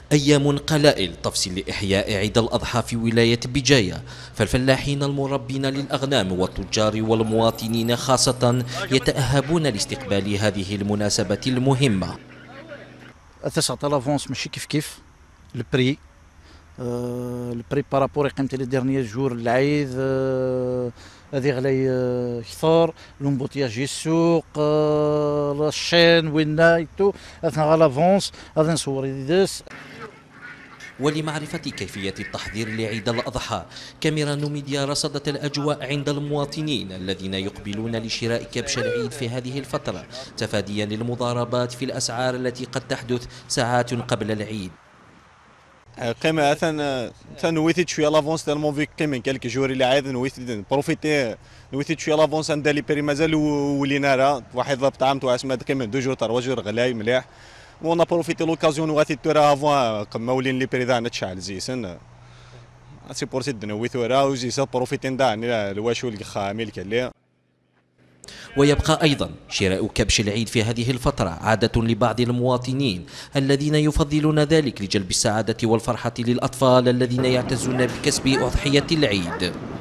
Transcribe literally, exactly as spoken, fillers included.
أيام قلائل تفصل لإحياء عيد الأضحى في ولاية بجاية، فالفلاحين المربين للأغنام والتجار والمواطنين خاصة يتأهبون لاستقبال هذه المناسبة المهمة. تسعة لافونس ماشي كيف كيف البري آه البري بارابور قيمة لي ديرنيير جور العيد هذه آه غلاي آه كثر لومبوتياج السوق آه الشين وين نايتو هذا لافونس هذا نصور يدس. ولمعرفة كيفية التحضير لعيد الأضحى، كاميرا نوميديا رصدت الأجواء عند المواطنين الذين يقبلون لشراء كبش العيد في هذه الفترة، تفاديا للمضاربات في الأسعار التي قد تحدث ساعات قبل العيد. قيمة أثن نويت شوية لافونس تالمون في قيمة كالك جوري اللي عايد نويت بروفيتي نويت شوية لافونس عند لي بري مازال ولينا راه واحد طعام تو اسمها قيمة دو جور تروا جور غلاي مليح. ونا بروفيتي لوكازيون واتي تورا افوان قما ولين لي بري داعنا تشعل زيسن سي بور سيد نوي ثورا وزيسا بروفيتين داعنا الواشو الخامل كالي. ويبقى أيضا شراء كبش العيد في هذه الفترة عادة لبعض المواطنين الذين يفضلون ذلك لجلب السعادة والفرحة للأطفال الذين يعتزون بكسب أضحية العيد.